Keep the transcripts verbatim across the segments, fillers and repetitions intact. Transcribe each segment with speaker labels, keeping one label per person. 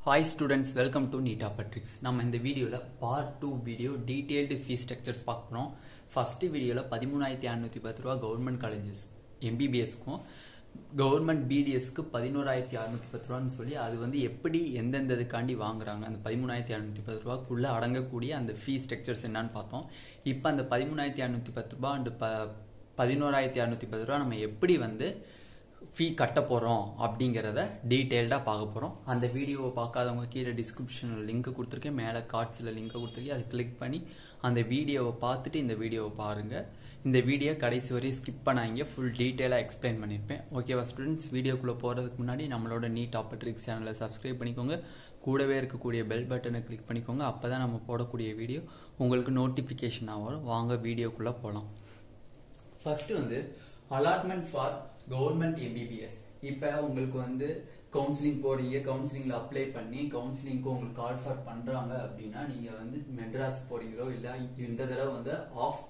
Speaker 1: Hi students, welcome to Neet Tricks. நம்ம இந்த வீடியோல part two video detailed fee structures பார்க்கறோம். First வீடியோல thirteen thousand six hundred ten ரூபாய் government colleges M B B S க்கும் government B D S க்கு eleven thousand six hundred ten ரூபாய்னு சொல்லி அது வந்து எப்படி எந்தெந்ததுக்காண்டி வாங்குறாங்க அந்த thirteen thousand six hundred ten ரூபாய்க்குள்ள அடங்கக்கூடிய அந்த fee structures என்னன்னு பார்த்தோம். இப்போ அந்த thirteen thousand six hundred ten ரூபாய் and eleven thousand six hundred ten ரூபாய் நம்ம எப்படி வந்து fee கட்ட போறோம் அப்படிங்கறத டீடைலா பார்க்க போறோம். அந்த வீடியோவை பார்க்காதவங்க கீழ டிஸ்கிரிப்ஷன்ல லிங்க் கொடுத்திருக்கேன், மேல கார்ட்ஸ்ல லிங்க் கொடுத்திருக்கேன், அதை கிளிக் பண்ணி அந்த வீடியோவை பார்த்துட்டு இந்த வீடியோவை பாருங்க. இந்த வீடியோ கடைசி வரை ஸ்கிப் பண்ணாங்க, ஃபுல் டீடைலா எக்ஸ்பிளைன் பண்ணிருப்பேன். ஓகேவா ஸ்டூடண்ட்ஸ், வீடியோக்குள்ள போறதுக்கு முன்னாடி நம்மளோட நீட் ட்ரிக்ஸ் சேனலை சப்ஸ்கிரைப் பண்ணிக்கோங்க, கூடவே இருக்கக்கூடிய பெல் பட்டனை கிளிக் பண்ணிக்கோங்க. அப்பதான் நம்ம போடக்கூடிய வீடியோ உங்களுக்கு நோட்டிபிகேஷன் வரும். வாங்க வீடியோக்குள்ள போலாம். ஃபர்ஸ்ட் வந்து allotment for government M B B S. இப்ப உங்களுக்கு வந்து கவுன்சிலிங் போறீங்க, கவுன்சிலிங்ல அப்ளை பண்ணி கவுன்சிலிங்க்கு உங்களுக்கு கால் ஃபார் பண்றாங்க அப்படின்னா நீங்க வந்து மெட்ராஸ் போறீங்களோ இல்ல இந்த தடவை வந்து ஆஃப்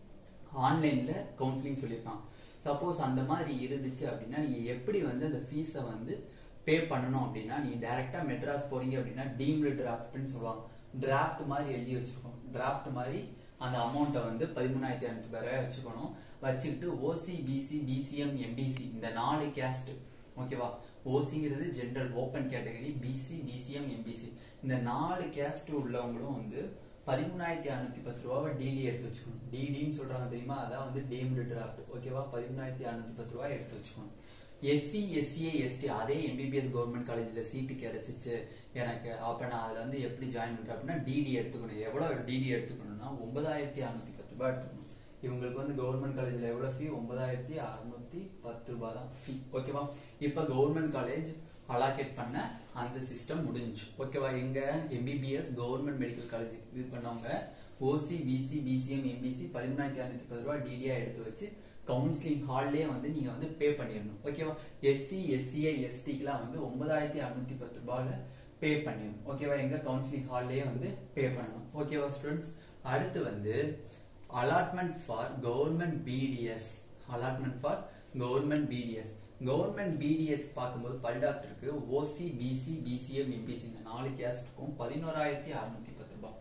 Speaker 1: ஆன்லைன்ல கவுன்சிலிங் சொல்லிருக்காங்க. சப்போஸ் அந்த மாதிரி இருந்துச்சு அப்படின்னா நீங்க எப்படி வந்து அந்த ஃபீஸை வந்து பே பண்ணணும் அப்படின்னா நீங்க டைரக்டா மெட்ராஸ் போறீங்க அப்படின்னா டீம்டு டிராஃப்ட்னு சொல்லுவாங்க. டிராஃப்ட் மாதிரி எழுதி வச்சிருக்கோம். டிராஃப்ட் மாதிரி அந்த அமௌண்ட்டை வந்து பதிமூணாயிரத்தி ஐநூத்தி ரூபாய் வச்சுக்கணும். வச்சுக்கிட்டு ஓசி பிசி பிசிஎம் எம்பிசி இந்த நாலு கேஸ்ட் ஓகேவா. ஓசிங்கிறது general open category, BC BCM MBC இந்த நாலு கேஸ்ட் உள்ளவங்களும் வந்து பதிமூணாயிரத்தி அறுநூத்தி பத்து ரூபாய் டிடி எடுத்து வச்சுக்கணும். டிடின்னு சொல்றாங்க தெரியுமா, அதான் வந்து டீம்டு டிராஃப்ட் ஓகேவா. பதிமூணாயிரத்தி அறுநூத்தி பத்து ரூபாய் எடுத்து வச்சுக்கணும். எஸ்சி எஸ்சிஏ எஸ்டி அதே எம்பிபிஎஸ் கவர்மெண்ட் காலேஜ்ல சீட்டு கிடைச்சிச்சு எனக்கு, அப்ப நான் அதுல வந்து எப்படி ஜாயின் பண்றேன் அப்படின்னா டிடி எடுத்துக்கணும். எவ்வளவு டிடி எடுத்துக்கணும்னா ஒன்பதாயிரத்தி அறுநூத்தி பத்து ரூபாய் எடுத்துக்கணும். இவங்களுக்கு வந்து கவர்மெண்ட் காலேஜ்ல எவ்வளவு ஃபீ, ஒன்பதாயிரத்தி அறுநூத்தி பத்து ரூபாய் தான் ஃபீ ஓகேவா. இப்ப கவர்மெண்ட் காலேஜ் அலாகேட் பண்ண அந்த சிஸ்டம் முடிஞ்சு ஓகேவா. எங்க எம்பிபிஎஸ் கவர்மெண்ட் மெடிக்கல் காலேஜ் இது பண்ணவங்க ஓசி பிசி பிசிஎம் எம்பிசி பதிமூணாயிரத்தி அறுநூத்தி பத்து ரூபாய் டிடியா எடுத்து வச்சு கவுன்சிலிங் ஹால்லே வந்து நீங்க வந்து பே பண்ணிடணும் ஓகேவா. எஸ்சி எஸ்சிஏ எஸ்டிக்குலாம் வந்து ஒன்பதாயிரத்தி அறுநூத்தி பத்து ரூபாயில பே பண்ணிடணும் ஓகேவா. எங்க கவுன்சிலிங் ஹால்லே வந்து பே பண்ணணும் ஓகேவா ஸ்டூடெண்ட்ஸ். அடுத்து வந்து allotment for government BDS. Allotment for government BDS. Government BDS பார்க்கும்போது பல் டாக்டருக்கு ஓசி பிசி பிசிஎம் எம்பிசி இந்த நாலு கேஸ்டுக்கும் பதினோராயிரத்தி அறுநூத்தி பத்து ரூபாய்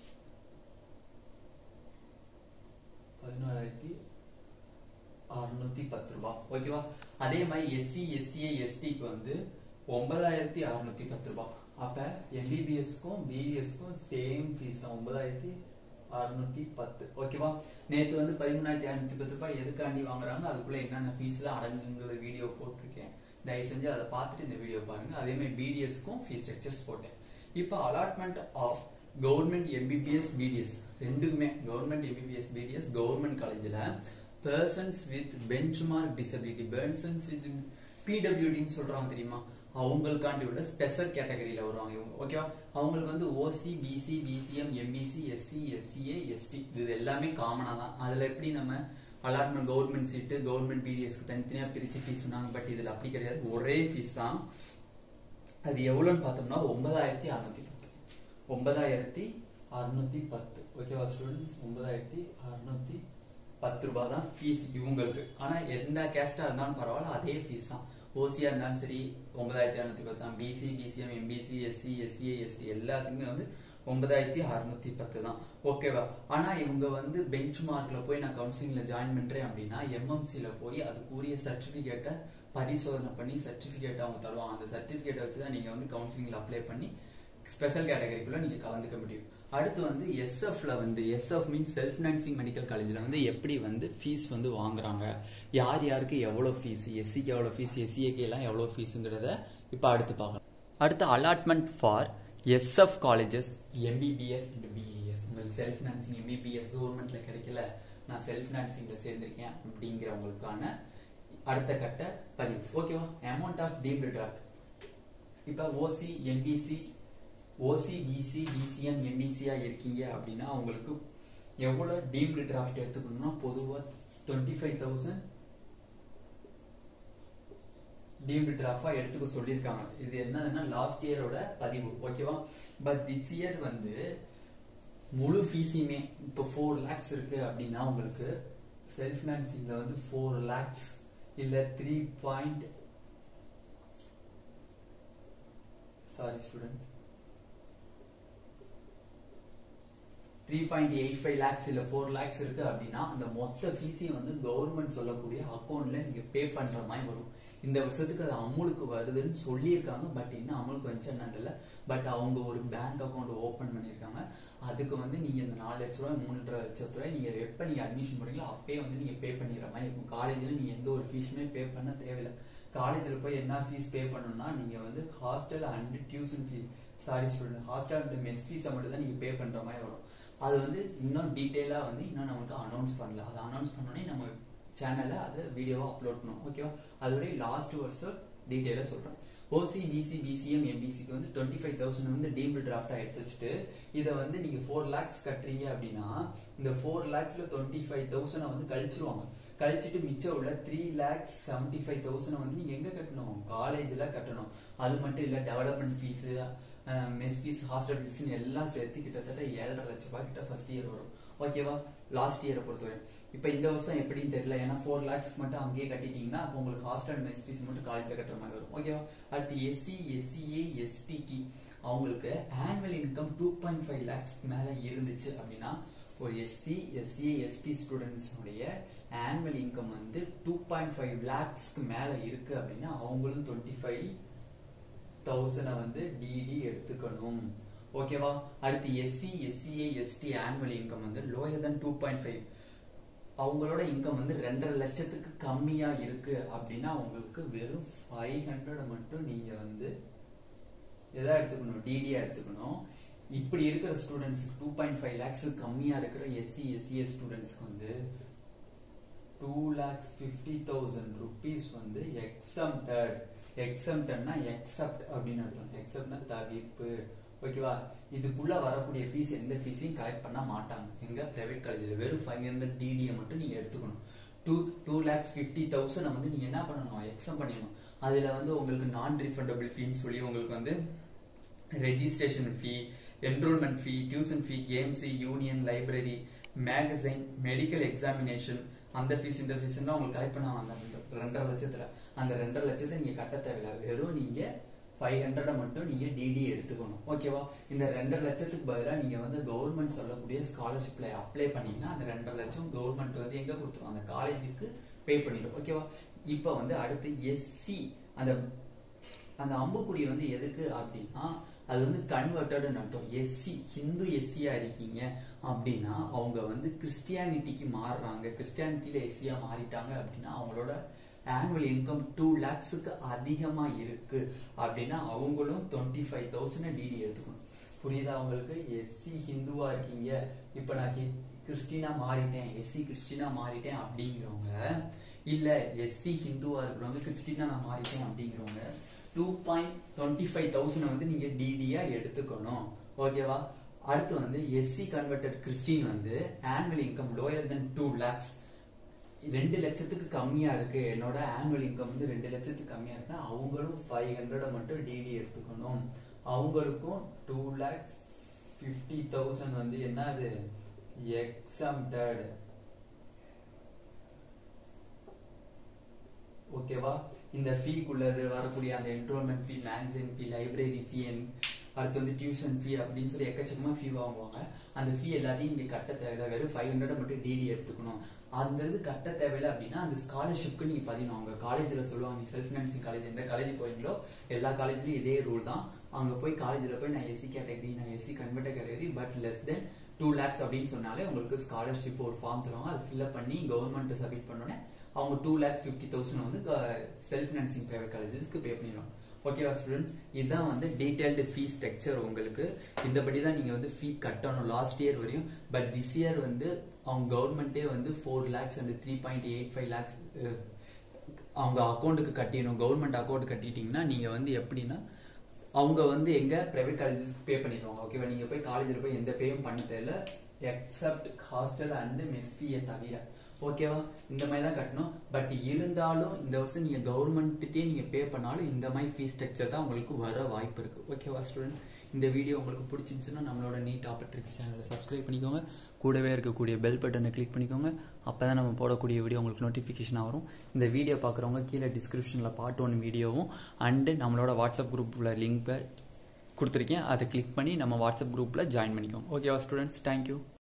Speaker 1: பதினோராயிரத்தி அறுநூத்தி பத்து ரூபாய் ஓகேவா. அதே மாதிரி எஸ்சி எஸ்சிஏ எஸ்டிக்கு வந்து ஒன்பதாயிரத்தி அறுநூத்தி பத்து ரூபாய். அப்ப எம்பிபிஎஸ்க்கும் பிடிஎஸ்க்கும் சேம் ஃபீஸ் ஒன்பதாயிரத்தி அறுநூத்தி பத்து ஓகேவா. நேத்து வந்து பதிமூணாயிரத்தி அறுநூத்தி பத்து ரூபாய் எதுக்காண்டி வாங்குறாங்க, அதுக்குள்ள என்னென்ன ஃபீஸ் எல்லாம் அடங்குங்கிற வீடியோ போட்டிருக்கேன், தயவு செஞ்சு அதை பார்த்துட்டு இந்த வீடியோ பாருங்க. அதே மாதிரி பிடிஎஸ்க்கும் ஃபீஸ் ஸ்ட்ரக்சர்ஸ் போட்டேன். இப்போ allotment of government MBBS BDS ரெண்டுக்குமே கவர்மெண்ட் எம்பிபிஎஸ் பிடிஎஸ் கவர்மெண்ட் காலேஜ்ல persons with benchmark disability, persons with பிடபிள்யூடின்னு சொல்றாங்க தெரியுமா, அவங்களுக்காண்டி உள்ள ஸ்பெஷல் கேட்டகரியில வருவாங்க இவங்க ஓகேவா. அவங்களுக்கு வந்து OC BC BCM MBC SC SCA ST இது எல்லாமே காமனா தான். அதுல எப்படி நம்ம அலாட்மெண்ட் கவர்மெண்ட் சீட்டு கவர்மெண்ட் பிடிஎஸ்க்கு தனித்தனியா பிரிச்சு ஃபீஸ் சொன்னாங்க, பட் இதுல அப்படி கிடையாது, ஒரே ஃபீஸ் தான். அது எவ்வளவுன்னு பார்த்தோம்னா ஒன்பதாயிரத்தி அறுநூத்தி பத்து ஒன்பதாயிரத்தி அறுநூத்தி பத்து ஓகேவா ஸ்டூடெண்ட்ஸ். ஒன்பதாயிரத்தி அறுநூத்தி பத்து ரூபாய் தான் ஃபீஸ் இவங்களுக்கு. ஆனா எந்த கேஸ்டா இருந்தாலும் பரவாயில்ல, அதே ஃபீஸ் தான். ஓசியா இருந்தாலும் சரி ஒன்பதாயிரத்தி அறுநூத்தி பத்து தான். BC BCM MBC SC SCA ST எல்லாத்துக்குமே வந்து ஒன்பதாயிரத்தி அறுநூத்தி பத்து தான் ஓகேவா. ஆனா இவங்க வந்து பெஞ்ச் மார்க்ல போய் நான் கவுன்சிலிங்ல ஜாயின் பண்றேன் அப்படின்னா எம்எம்சில போய் அதுக்குரிய சர்டிபிகேட்டை பரிசோதனை பண்ணி சர்டிபிகேட் அவங்க தருவாங்க. அந்த சர்டிபிகேட்டை வச்சுதான் நீங்க வந்து கவுன்சிலிங்ல அப்ளை பண்ணி ஸ்பெஷல் கேட்டகரிக்குள்ள நீங்க கலந்துக்க முடியும். அடுத்து வந்து எஸ்எஃப்ல வந்து SF means self financing medical காலேஜ்ல வந்து எப்படி வந்து ஃபீஸ் வந்து வாங்குறாங்க, யார் யாருக்கு எவ்வளவு ஃபீஸ், எஸ்சிக்கு எவ்வளவு ஃபீஸ், எஸ்சிஏக்கு எல்லாம் எவ்வளவு ஃபீஸ்ங்கிறத இப்ப அடுத்து பார்க்கலாம். அடுத்து allotment for SF colleges MBBS and BDS. உங்களுக்கு செல்ஃப் ஃபினான்சிங் எம்பிபிஎஸ் கவர்மெண்ட்ல கிடைக்கல, நான் செல்ஃப் ஃபினான்சிங்ல சேர்ந்திருக்கேன் அப்படிங்கிறவங்களுக்கான அடுத்த கட்ட பதிவு ஓகேவா. Amount of demand draft. இப்ப OC MBC OC BC BCM எம்பிசியா இருக்கீங்க அப்படின்னா உங்களுக்கு எவ்வளவு டீம்டு டிராஃப்ட் எடுத்துக்கணும்னா பொதுவா டுவெண்ட்டி ஃபைவ் தௌசண்ட் டீம்டு டிராஃப்டா எடுத்துக்க சொல்லியிருக்காங்க. இது என்னதுன்னா லாஸ்ட் இயரோட பதிவு ஓகேவா. பட் திஸ் இயர் வந்து முழு ஃபீஸையுமே இப்போ ஃபோர் லேக்ஸ் இருக்கு அப்படின்னா உங்களுக்கு செல்ஃப் ஃபினான்சிங்ல வந்து ஃபோர் லேக்ஸ் இல்ல three point sorry student, three point eight five lakhs இல்ல four lakhs இருக்கு அப்படின்னா அந்த மொத்த ஃபீஸையும் வந்து கவர்மெண்ட் சொல்லக்கூடிய அக்கௌண்ட்ல நீங்க பே பண்ற மாதிரி வரும். இந்த வருஷத்துக்கு அது அமுலுக்கு வருதுன்னு சொல்லியிருக்காங்க. பட் இன்னும் அமுலுக்கு வந்துச்சு என்ன தெரியல. பட் அவங்க ஒரு பேங்க் அக்கௌண்ட் ஓபன் பண்ணியிருக்காங்க. அதுக்கு வந்து நீங்க இந்த நாலு லட்ச ரூபாய் மூன்றரை லட்ச ரூபாய் நீங்க எப்ப நீங்க அட்மிஷன் போறீங்களோ அப்பயே வந்து நீங்க பே பண்ணிடுற மாதிரி இருக்கும். காலேஜ்ல நீங்க எந்த ஒரு ஃபீஸுமே பே பண்ண தேவையில்லை. காலேஜ்ல போய் என்ன ஃபீஸ் பே பண்ணணும்னா நீங்க வந்து hostel and tuition fees, sorry student, hostel and mess ஃபீஸை மட்டும் தான் நீங்க பே பண்ற மாதிரி வரும். அது வந்து இன்னும் டீட்டெயிலா வந்து இன்னும் நமக்கு அனௌன்ஸ் பண்ணல. அதை அனௌன்ஸ் பண்ணோடனே நம்ம சேனல்ல அதை வீடியோவா அப்லோட் பண்ணுவோம். ஓகேவா? அதுவரை லாஸ்ட் வருஷம் டீட்டெயிலா சொல்றேன். ஓசி பிசி பிசிஎம் எம்பிசிக்கு வந்து டுவெண்ட்டி ஃபைவ் தௌசண்ட் வந்து டீம்டு டிராஃப்டா எடுத்து வச்சுட்டு இதை வந்து நீங்க ஃபோர் லேக்ஸ் கட்டுறீங்க அப்படின்னா இந்த ஃபோர் லேக்ஸ்ல டுவெண்ட்டி ஃபைவ் தௌசண்ட் வந்து கழிச்சிருவாங்க. கழிச்சிட்டு மிச்சம் உள்ள three lakhs seventy five thousand வந்து நீங்க எங்க கட்டணும்? காலேஜ்ல கட்டணும். அது மட்டும் இல்ல development fees, mess fees, hostel fees எல்லாம் சேர்த்து கிட்டத்தட்ட ஏழரை லட்சம் ரூபாய் கிட்ட ஃபர்ஸ்ட் இயர் வரும். ஓகேவா? லாஸ்ட் இயரை பொறுத்தவரை இப்ப இந்த வருஷம் எப்படின்னு தெரியல. ஏன்னா ஃபோர் லேக்ஸ் மட்டும் அங்கேயே கட்டிட்டீங்கன்னா அப்போ உங்களுக்கு ஹாஸ்டல் மெஸ் ஃபீஸ் மட்டும் காலேஜ்ல கட்டுற மாதிரி வரும். ஓகேவா? அடுத்து எஸ்சி எஸ்சிஏ எஸ்டிடி அவங்களுக்கு annual income two point five lakhs மேல இருந்துச்சு அப்படின்னா ஒரு எஸ்சி எஸ்சிஏ எஸ்டி ஸ்டூடெண்ட்ஸ்னுடைய ஆனுவல் இன்கம் வந்து டூ பாயிண்ட் ஃபைவ் லேக்ஸ்க்கு மேல இருக்கு அப்படின்னா அவங்களும் டுவெண்ட்டி ஃபைவ் தௌசண்ட் வந்து டிடி எடுத்துக்கணும். ஓகேவா? அடுத்து SC SCA ST annual income வந்து lower than two point five அவங்களோட இன்கம் வந்து ரெண்டரை லட்சத்துக்கு கம்மியா இருக்கு அப்படின்னா அவங்களுக்கு வெறும் ஃபைவ் ஹண்ட்ரட் மட்டும் நீங்க வந்து எதா எடுத்துக்கணும்? டிடியா எடுத்துக்கணும். இப்படி இருக்கிற students two point five lakhs கம்மியா இருக்கிற எஸ்சி எஸ்சிஏ ஸ்டூடெண்ட்ஸ்க்கு வந்து two lakhs fifty thousand rupees வந்து எக்ஸம்டட். எக்ஸம்டட்னா எக்ஸப்ட் அப்படின்னு அர்த்தம். எக்ஸப்ட்னா தவிர்ப்பு. ஓகேவா? இதுக்குள்ள வரக்கூடிய ஃபீஸ் எந்த ஃபீஸையும் கலெக்ட் பண்ண மாட்டாங்க. எங்க பிரைவேட் காலேஜ்ல வெறும் ஃபைவ் ஹண்ட்ரட் டிடியை மட்டும் நீங்க எடுத்துக்கணும். Two two lakhs fifty thousand வந்து நீங்க என்ன பண்ணணும்? எக்ஸம் பண்ணிடணும். அதுல வந்து உங்களுக்கு நான் ரீஃபண்டபிள் ஃபீன்னு சொல்லி உங்களுக்கு வந்து registration fee, enrollment fee, tuition fee, games, union, library, magazine, medical examination, அந்த ஃபீஸ் இந்த ஃபீஸ் உங்களுக்கு கலெக்ட் பண்ணுவாங்க. அந்த ரெண்டரை லட்சத்துல அந்த ரெண்டரை லட்சத்தை நீங்க கட்ட தேவையில்லை. வெறும் நீங்க ஃபைவ் ஹண்ட்ரட் மட்டும் நீங்க டிடி எடுத்துக்கணும். ஓகேவா? இந்த ரெண்டரை லட்சத்துக்கு பதிலாக நீங்க வந்து கவர்மெண்ட் சொல்லக்கூடிய ஸ்காலர்ஷிப்ல அப்ளை பண்ணீங்கன்னா அந்த ரெண்டரை லட்சம் கவர்மெண்ட் வந்து எங்க கொடுத்துரும்? அந்த காலேஜுக்கு பே பண்ணிடும். ஓகேவா? இப்ப வந்து அடுத்து எஸ்சி அந்த அந்த அம்புக்குறி வந்து எதுக்கு அப்படின்னா அது வந்து கன்வெர்டட்னு அர்த்தம். எஸ்சி ஹிந்து எஸ்சியா இருக்கீங்க அப்படின்னா அவங்க வந்து கிறிஸ்டியானிட்டிக்கு மாறுறாங்க. கிறிஸ்டியானிட்டியில எஸ்சியா மாறிட்டாங்க அப்படின்னா அவங்களோட ஆனுவல் இன்கம் டூ லேக்ஸுக்கு அதிகமா இருக்கு அப்படின்னா அவங்களும் டுவெண்ட்டி ஃபைவ் தௌசண்ட் டிடி எடுத்துக்கணும். புரியுதா உங்களுக்கு? எஸ்சி ஹிந்துவா இருக்கீங்க, இப்ப நான் கிறிஸ்டினா மாறிட்டேன், எஸ்சி கிறிஸ்டினா மாறிட்டேன் அப்படிங்கிறவங்க, இல்ல எஸ்சி ஹிந்துவா இருக்கிறவங்க கிறிஸ்டினா நான் மாறிட்டேன் அப்படிங்கிறவங்க two point twenty five thousand வந்து நீங்க டிடியா எடுத்துக்கணும். ஓகேவா? அடுத்து வந்து எஸ்சி கன்வெர்டட் கிறிஸ்டின் வந்து annual income lower than two lakhs ரெண்டு லட்சத்துக்கு கம்மியா இருக்கு, என்னோட ஆனுவல் இன்கம் வந்து ரெண்டு லட்சத்துக்கு கம்மியா இருக்குன்னா அவங்களும் ஃபைவ் ஹண்ட்ரட் மட்டும் டிடி எடுத்துக்கணும். அவங்களுக்கும் டூ லேக்ஸ் பிப்டி தௌசண்ட் வந்து என்னது? எக்ஸம்டட். ஓகேவா? இந்த ஃபீக்குள்ளது வரக்கூடிய அந்த enrollment fee, magazine fee, library fee, அடுத்து வந்து டியூஷன் ஃபீ அப்படின்னு சொல்லி எக்கச்சக்கமா ஃபீ வாங்குவாங்க. அந்த ஃபீ எல்லாத்தையும் இங்க கட்ட தேவையில்லை. வெறும் ஃபைவ் ஹண்ட்ரட் மட்டும் டிடி எடுத்துக்கணும். அந்த இது கட்ட தேவையில்லை அப்படின்னா அந்த ஸ்காலர்ஷிப்க்கு நீங்க பதினோம். அவங்க காலேஜ்ல சொல்லுவாங்க, நீங்க செல்ஃப் ஃபினான்சிங் காலேஜ் எந்த காலேஜ் போறீங்களோ எல்லா காலேஜ்லயும் இதே ரூல் தான். அங்க போய் காலேஜ்ல போய் நான் எஸ்சி கேட்டகரி, நான் SC convert category but less than two lakhs அப்படின்னு சொன்னாலே உங்களுக்கு ஸ்காலர்ஷிப் ஒரு ஃபார்ம் தருவாங்க. அது ஃபில்அப் பண்ணி கவர்மெண்ட் சப்மிட் பண்ணோன்னே அவங்க டூ லேக் பிப்டி தௌசண்ட் வந்து செல்ஃப் ஃபினான்சிங் பிரைவேட் காலேஜஸ்க்கு பே பண்ணிடுவாங்க. ஓகேவா ஸ்டூடெண்ட்ஸ்? இதுதான் வந்து டீடைல்டு ஃபீ ஸ்ட்ரக்சர். உங்களுக்கு இந்தபடி தான் நீங்க வந்து ஃபீ கட்டணும் லாஸ்ட் இயர் வரையும். பட் திஸ் இயர் வந்து அவங்க கவர்மெண்டே வந்து four lakhs and three point eight five lakhs அவங்க அக்கௌண்ட்டுக்கு கட்டிடணும். கவர்மெண்ட் அக்கௌண்ட் கட்டிட்டீங்கன்னா நீங்க வந்து எப்படின்னா அவங்க வந்து எங்க பிரைவேட் காலேஜஸ்க்கு பே பண்ணிடுவாங்க. ஓகேவா? நீங்க போய் காலேஜில் போய் எந்த பேயும் பண்ண தேவையில்ல எக்ஸப்ட் ஹாஸ்டல் அண்ட் மெஸ் ஃபீயை தவிர. ஓகேவா? இந்த மாதிரி தான் கட்டணும். பட் இருந்தாலும் இந்த வருஷம் நீங்க கவர்மெண்ட்டுக்கே நீங்க பே பண்ணாலும் இந்த மாதிரி ஃபீஸ் ஸ்ட்ரக்சர் தான் உங்களுக்கு வர வாய்ப்பு இருக்கு. ஓகேவா ஸ்டூடெண்ட்? இந்த வீடியோ உங்களுக்கு பிடிச்சிருந்துச்சுன்னா நம்மளோட நீட் ஆப்பர்ட்ரிக்ஸ் சேனலை சப்ஸ்கிரைப் பண்ணிக்கோங்க. கூடவே இருக்கக்கூடிய பெல் பட்டனை கிளிக் பண்ணிக்கோங்க. அப்பதான் நம்ம போடக்கூடிய வீடியோ உங்களுக்கு நோட்டிஃபிகேஷன் வரும். இந்த வீடியோ பார்க்குறவங்க கீழே டிஸ்கிரிப்ஷனில் பார்ட் ஒன் வீடியோவும் அண்டு நம்மளோட வாட்ஸ்அப் குரூப்பில் லிங்க் கொடுத்துருக்கேன். அதை கிளிக் பண்ணி நம்ம வாட்ஸ்அப் குரூப்பில் ஜாயின் பண்ணிக்கோங்க. ஓகேவா ஸ்டூடெண்ட்ஸ்? தேங்க்யூ.